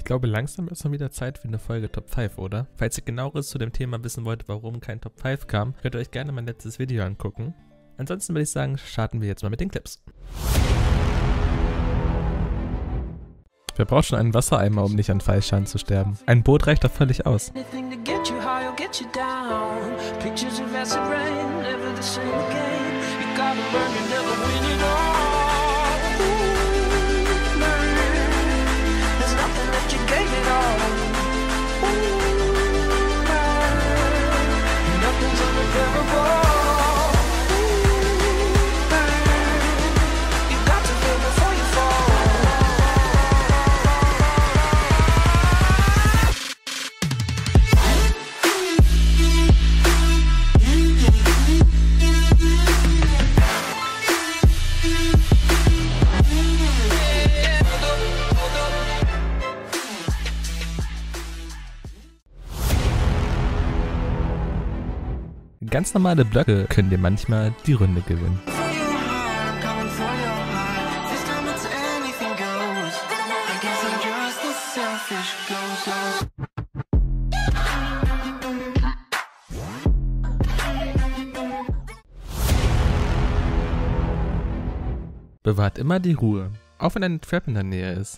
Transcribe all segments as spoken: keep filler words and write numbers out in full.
Ich glaube, langsam ist mal wieder Zeit für eine Folge Top fünf, oder? Falls ihr genaueres zu dem Thema wissen wollt, warum kein Top fünf kam, könnt ihr euch gerne mein letztes Video angucken. Ansonsten würde ich sagen, starten wir jetzt mal mit den Clips. Wer braucht schon einen Wassereimer, um nicht an Fallschaden zu sterben? Ein Boot reicht doch völlig aus. Ganz normale Blöcke können dir manchmal die Runde gewinnen. Bewahrt immer die Ruhe, auch wenn eine Trap in der Nähe ist.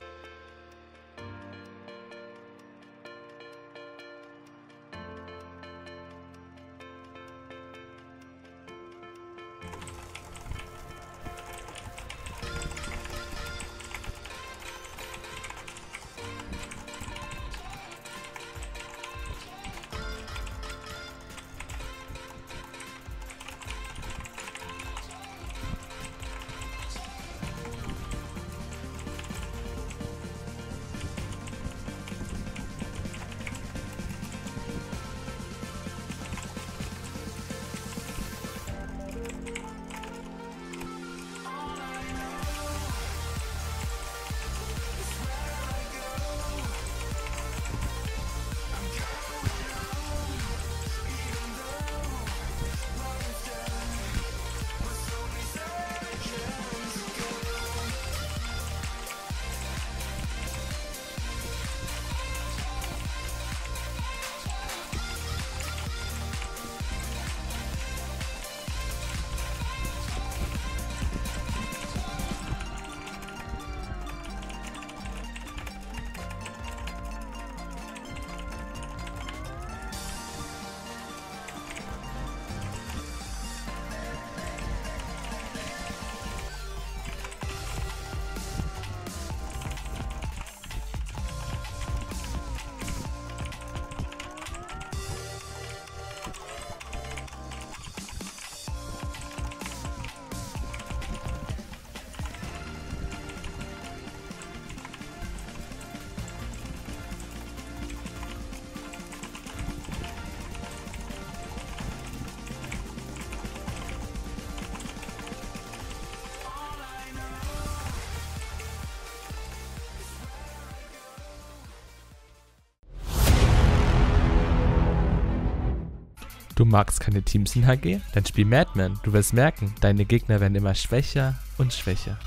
Du magst keine Teams in H G? Dann spiel Madman. Du wirst merken, deine Gegner werden immer schwächer und schwächer.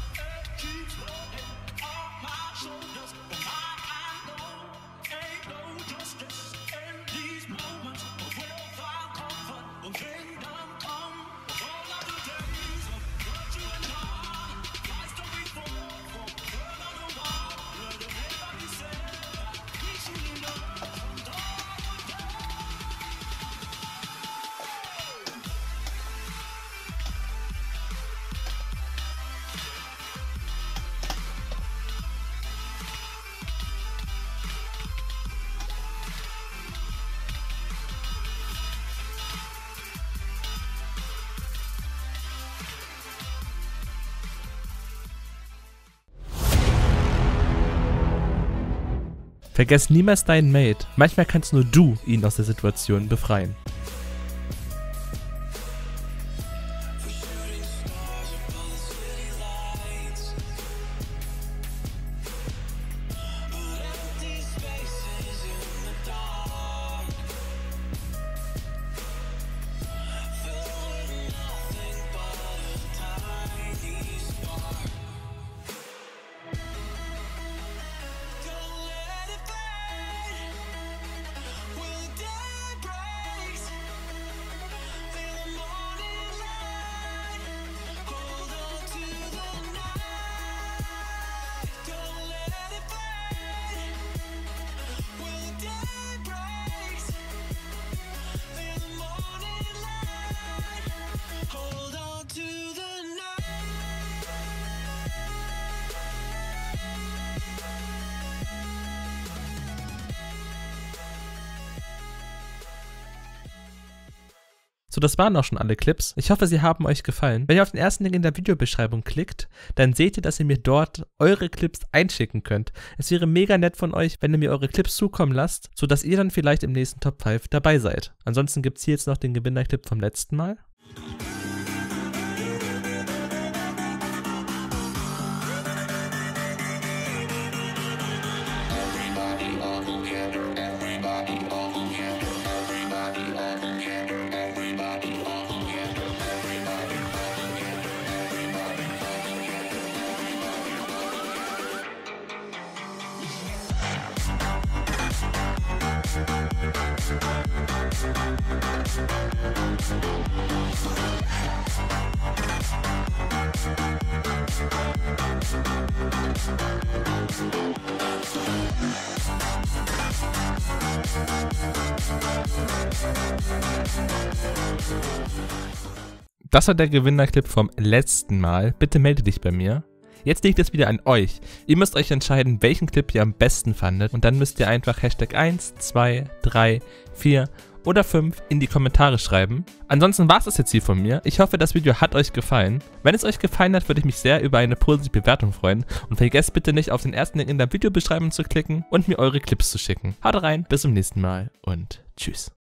Vergess niemals deinen Mate. Manchmal kannst nur du ihn aus der Situation befreien. So, das waren auch schon alle Clips. Ich hoffe, sie haben euch gefallen. Wenn ihr auf den ersten Link in der Videobeschreibung klickt, dann seht ihr, dass ihr mir dort eure Clips einschicken könnt. Es wäre mega nett von euch, wenn ihr mir eure Clips zukommen lasst, sodass ihr dann vielleicht im nächsten Top fünf dabei seid. Ansonsten gibt es hier jetzt noch den Gewinnerclip vom letzten Mal. Das war der Gewinnerclip vom letzten Mal. Bitte melde dich bei mir. Jetzt liegt es wieder an euch. Ihr müsst euch entscheiden, welchen Clip ihr am besten fandet. Und dann müsst ihr einfach Hashtag eins, zwei, drei, vier oder fünf in die Kommentare schreiben. Ansonsten war es das jetzt hier von mir. Ich hoffe, das Video hat euch gefallen. Wenn es euch gefallen hat, würde ich mich sehr über eine positive Bewertung freuen. Und vergesst bitte nicht, auf den ersten Link in der Videobeschreibung zu klicken und mir eure Clips zu schicken. Haut rein, bis zum nächsten Mal und tschüss.